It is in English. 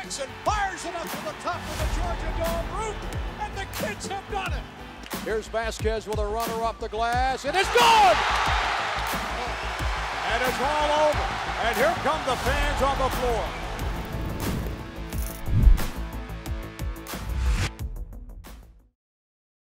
Jackson fires it up to the top of the Georgia Dome roof, and the kids have done it. Here's Vasquez with a runner off the glass, and it's good! And it's all over. And here come the fans on the floor.